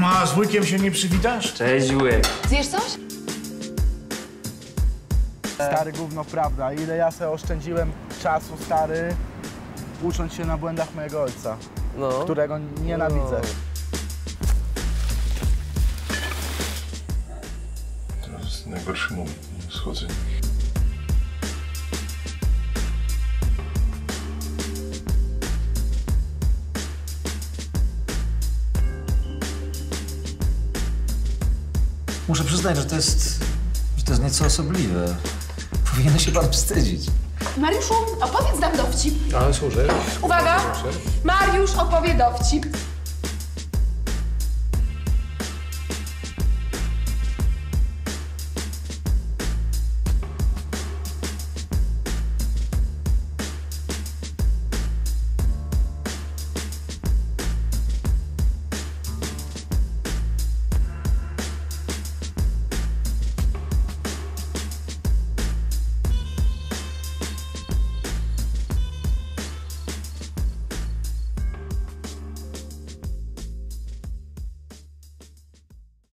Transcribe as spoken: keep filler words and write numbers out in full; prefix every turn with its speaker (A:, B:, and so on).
A: No a z wujkiem się nie przywitasz?
B: Cześć, wujek.
C: Zjesz coś?
D: Stary gówno, prawda. Ile ja sobie oszczędziłem czasu, stary, ucząc się na błędach mojego ojca,
B: No.
D: którego nienawidzę.
E: To jest najgorszy moment schodzenia.
F: Muszę przyznać, że to jest, że to jest nieco osobliwe. Powinien się pan wstydzić.
C: Mariuszu, opowiedz nam dowcip.
E: Ale służę.
C: Uwaga! Mariusz opowie dowcip.